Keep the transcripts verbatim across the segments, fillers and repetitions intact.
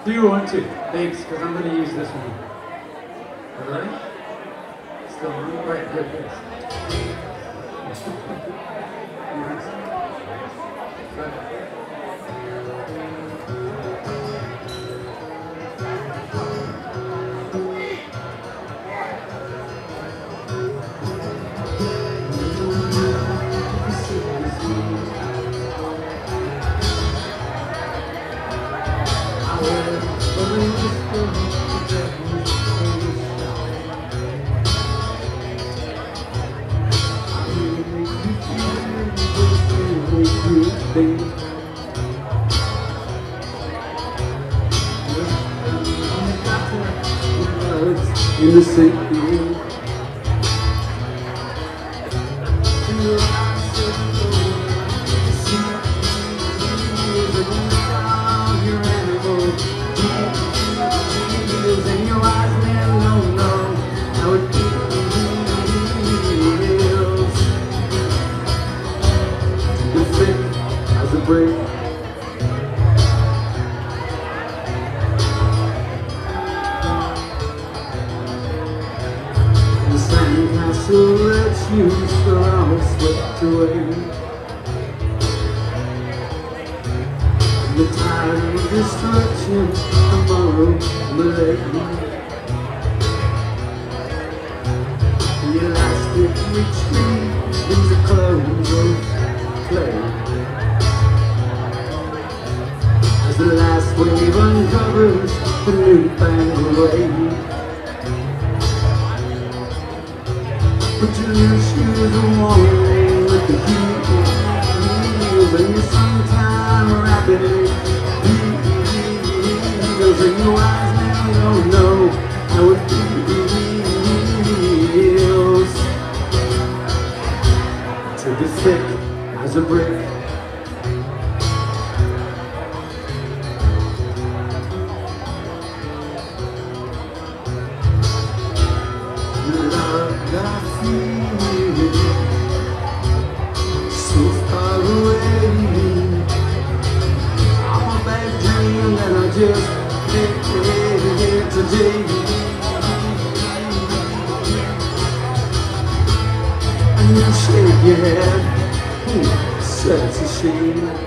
Do you want to? Thanks, because I'm going to use this one. All right? Still on? Right, good, good. In the city, let you all swept away. The time of destruction tomorrow lay. The elastic retreat into clothes of clay. As the last wave uncovers the newfangled way. Put your new shoes on with the heels, and you sometime rapidly heels, and your eyes now don't know how it feels to be thick as a brick. Just here today, and you shake your head, such a shame.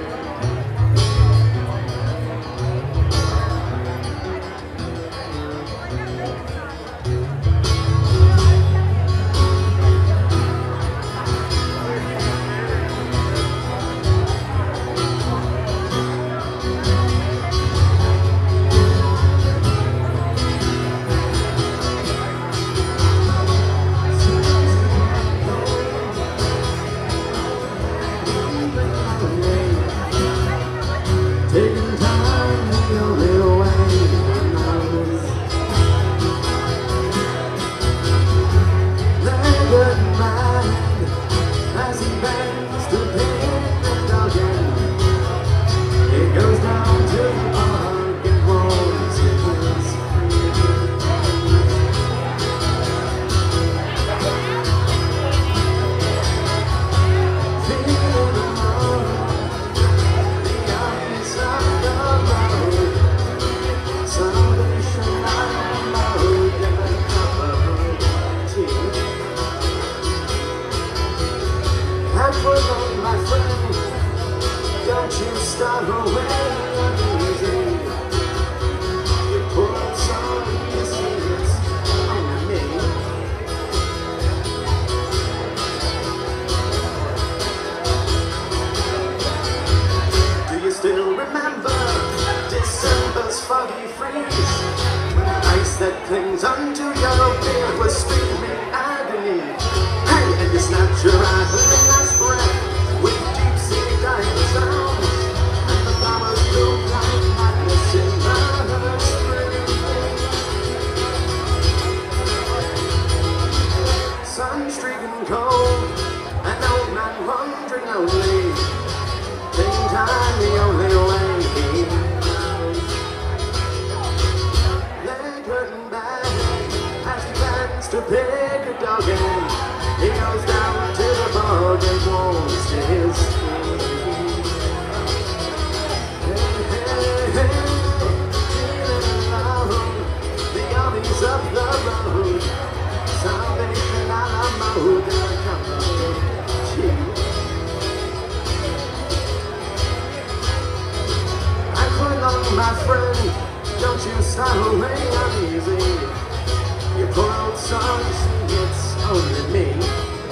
start away uneasy. You pour out songs, it's only me.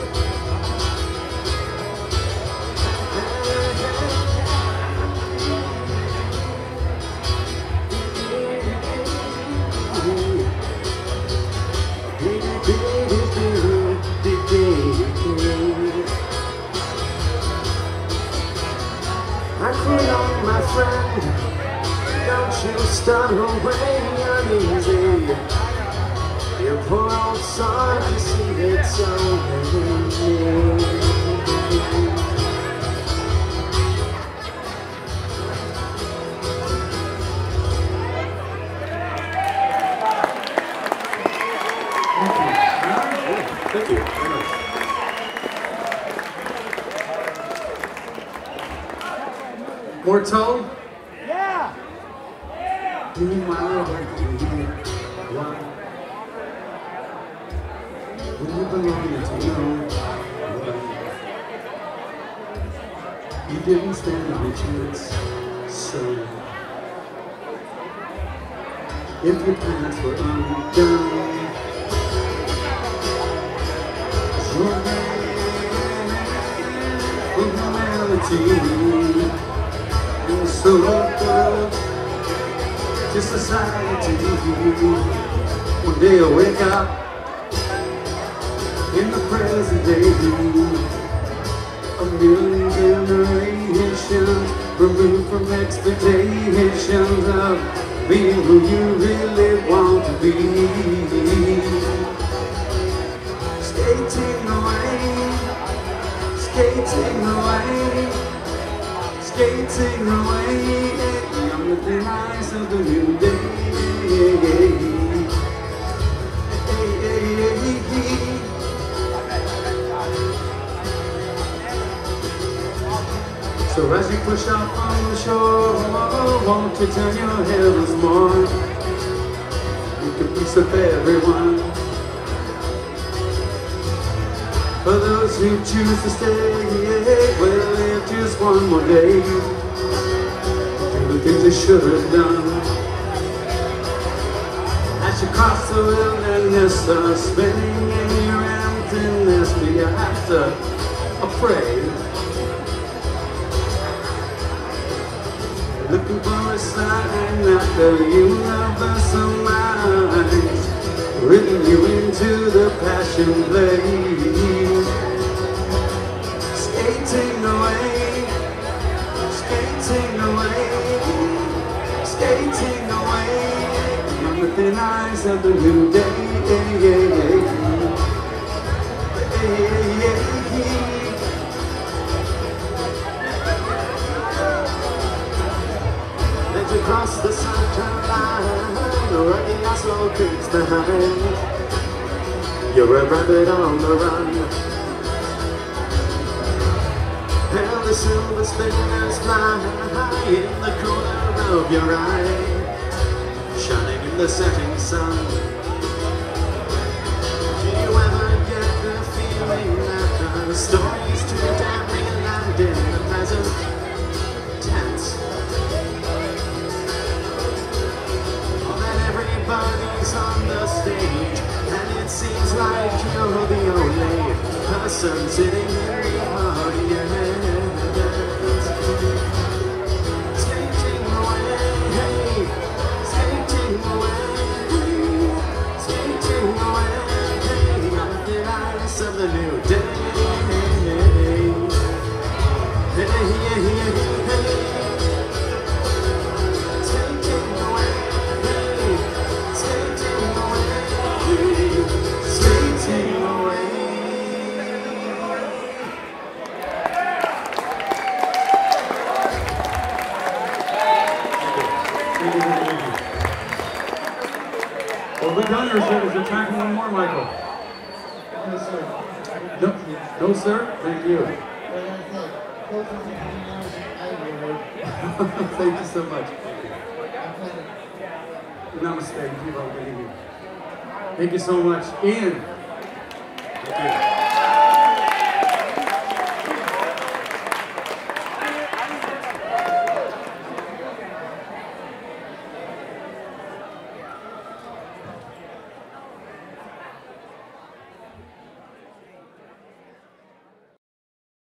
I put on my friend, don't you start away uneasy. You pour out song, you see it's only me. Thank you very much. More Tull? Yeah! Meanwhile, I can hear one. When you belong to no one, you didn't stand a chance. So, if your plans were undone, your humanity is so good to society. One day I wake up in the present day, a million generations removed from expectations of being who you really want to be. Skating away, skating away, skating away on the thin ice of the new day. So as you push off on the shore, won't you turn your head once more? Make a piece of everyone. For those who choose to stay, well, live just one more day. Do the things they should have done. As you cross the wilderness, are spinning in your emptiness, do you have to afraid? Looking for a sign that the universal minds written you into the passion play. Skating away, skating away, skating away on the thin ice of the new day. As you cross the sunshine line, running your slow creeps behind, you're a rabbit on the run. And the silver spinners fly high in the corner of your eye, shining in the setting sun. Do you ever get the feeling that the story's too damn real and in the present tense? Or that everybody's on the stage and it seems like you're the only person sitting in the audience. Skating away, skating away, skating away on the ice of the new day. Hey, hey, hey, hey. Skating away, skating away, skating away. Well, we're done, or is there, is there time for one more, Michael? Yes, sir. No, no, sir. Thank you. Thank you so much. Namaste. Thank you so much, Ian. Thank you.